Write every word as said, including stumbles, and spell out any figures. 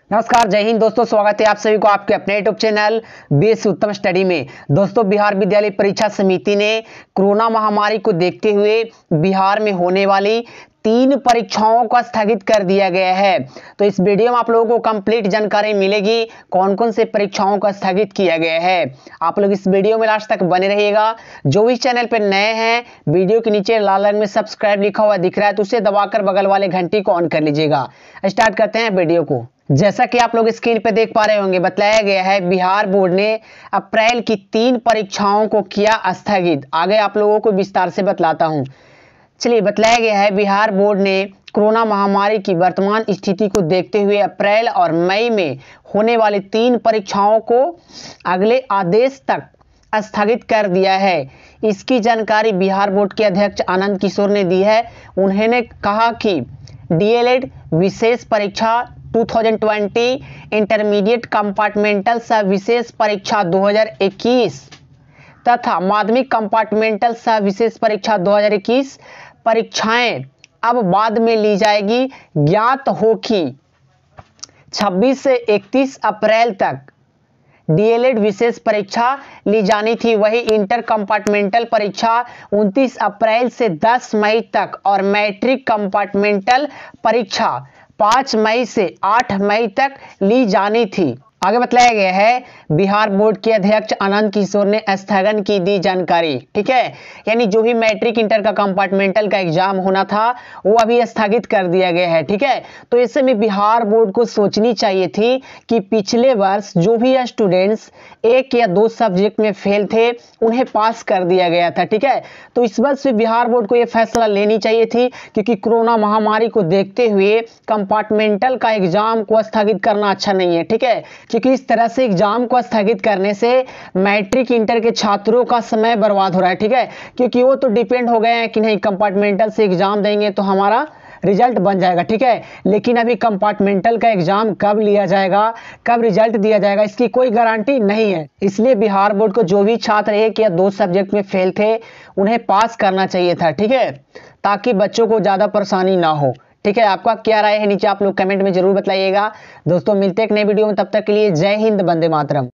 नमस्कार, जय हिंद दोस्तों। स्वागत है आप सभी को आपके अपने यूट्यूब चैनल बेस उत्तम स्टडी में। दोस्तों, बिहार विद्यालय परीक्षा समिति ने कोरोना महामारी को देखते हुए बिहार में होने वाली तीन परीक्षाओं को स्थगित कर दिया गया है। तो इस वीडियो में आप लोगों को कंप्लीट जानकारी मिलेगी कौन कौन से परीक्षाओं को स्थगित किया गया है। आप लोग इस वीडियो में लास्ट तक बने रहिएगा। जो भी चैनल पर नए हैं, वीडियो के नीचे लाल रंग में सब्सक्राइब लिखा हुआ दिख रहा है तो उसे दबाकर बगल वाले घंटी को ऑन कर लीजिएगा। स्टार्ट करते हैं वीडियो को। जैसा कि आप लोग स्क्रीन पे देख पा रहे होंगे, बताया गया है बिहार बोर्ड ने अप्रैल की तीन परीक्षाओं को किया स्थगित। आगे आप लोगों को विस्तार से बतलाता हूं। चलिए, बताया गया है बिहार बोर्ड ने कोरोना महामारी की वर्तमान स्थिति को देखते हुए अप्रैल और मई में होने वाली तीन परीक्षाओं को अगले आदेश तक स्थगित कर दिया है। इसकी जानकारी बिहार बोर्ड के अध्यक्ष आनंद किशोर ने दी है। उन्होंने कहा कि डीएलएड विशेष परीक्षा दो हज़ार बीस, इंटरमीडिएट कंपार्टमेंटल सह विशेष परीक्षा दो हज़ार इक्कीस तथा माध्यमिक कंपार्टमेंटल सह विशेष परीक्षा दो हज़ार इक्कीस परीक्षाएं अब बाद में ली जाएगी। ज्ञात हो कि छब्बीस से इकतीस अप्रैल तक डीएलएड विशेष परीक्षा ली जानी थी, वही इंटर कंपार्टमेंटल परीक्षा उनतीस अप्रैल से दस मई तक और मैट्रिक कंपार्टमेंटल परीक्षा पाँच मई से आठ मई तक ली जानी थी। आगे बताया गया है बिहार बोर्ड के अध्यक्ष आनंद किशोर ने स्थगन की दी जानकारी। ठीक है, यानी जो भी मैट्रिक इंटर का कंपार्टमेंटल का एग्जाम होना था वो अभी स्थगित कर दिया गया है। ठीक है, तो ऐसे में बिहार बोर्ड को सोचनी चाहिए थी कि पिछले वर्ष जो भी स्टूडेंट्स एक या दो सब्जेक्ट में फेल थे उन्हें पास कर दिया गया था। ठीक है, तो इस वर्ष से बिहार बोर्ड को यह फैसला लेनी चाहिए थी, क्योंकि कोरोना महामारी को देखते हुए कंपार्टमेंटल का एग्जाम को स्थगित करना अच्छा नहीं है। ठीक है, क्योंकि इस तरह से एग्जाम को स्थगित करने से मैट्रिक इंटर के छात्रों का समय बर्बाद हो रहा है। ठीक है, क्योंकि वो तो डिपेंड हो गए हैं कि नहीं कंपार्टमेंटल से एग्जाम देंगे तो हमारा रिजल्ट बन जाएगा। ठीक है, लेकिन अभी कंपार्टमेंटल का एग्जाम कब लिया जाएगा, कब रिजल्ट दिया जाएगा, इसकी कोई गारंटी नहीं है। इसलिए बिहार बोर्ड को जो भी छात्र एक या दो सब्जेक्ट में फेल थे उन्हें पास करना चाहिए था। ठीक है, ताकि बच्चों को ज्यादा परेशानी ना हो। ठीक है, आपका क्या राय है नीचे आप लोग कमेंट में जरूर बताइएगा। दोस्तों, मिलते हैं एक नए वीडियो में, तब तक के लिए जय हिंद, वंदे मातरम।